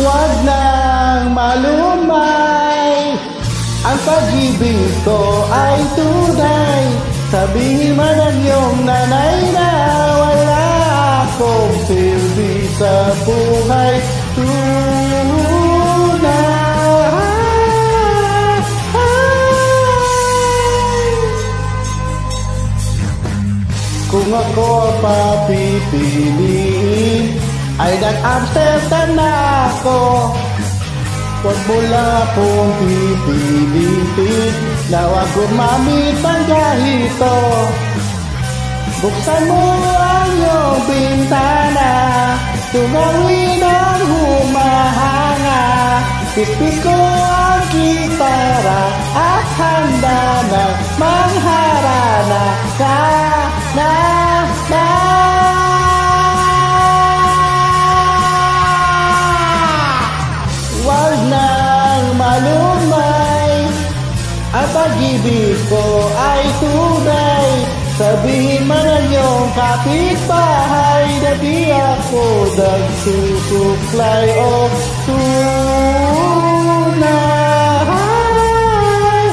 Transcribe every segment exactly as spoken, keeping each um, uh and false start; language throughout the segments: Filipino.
Huwag nang malumay, ang pag-ibig ko ay tunay. Sabihin man ang iyong nanay na wala akong silbi sa buhay. Tunay. Kung ako papipiliin, ay nag-Amsterdam na ako. Huwag mo lang akong pipilitin na huwag gumamit ng gahito. Buksan mo ang iyong bintana, tumawin ang humahanga. Pitpit ko ang gitara at handa ng mangharana. Na, na, na. Huwag nang malumay, ang pag-ibig ko ay tunay. Sabihin man ang iyong kapitbahay na di ako nagsusuklay o tunay.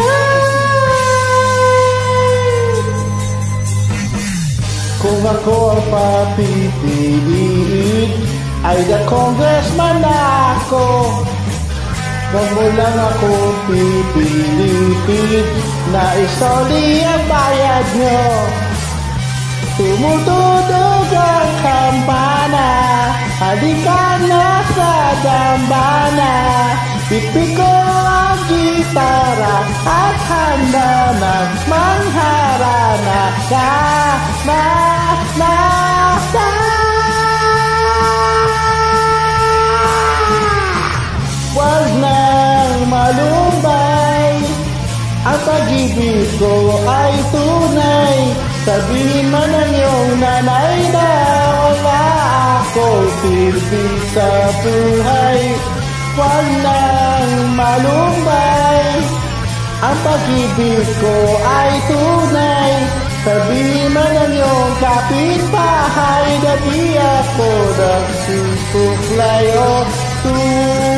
Kung ako ang papipiliin, ay the congressman na ako. Huwag mo lang akong pipilitin na isoli ang bayad nyo. Tumutugtog ang kampana, halika na sa dambana. Pitpit ko ang gitara at handa ng mangharana. Na, na, na, na. Huwag nang malumay, ang pag-ibig ko ay tunay. Sabihin man ang iyong nanay na wala akong silbi sa buhay. Huwag nang malumay, ang pag-ibig ko ay tunay. Sabihin man ang iyong kapitbahay na di ako nagsusuklay o tunay.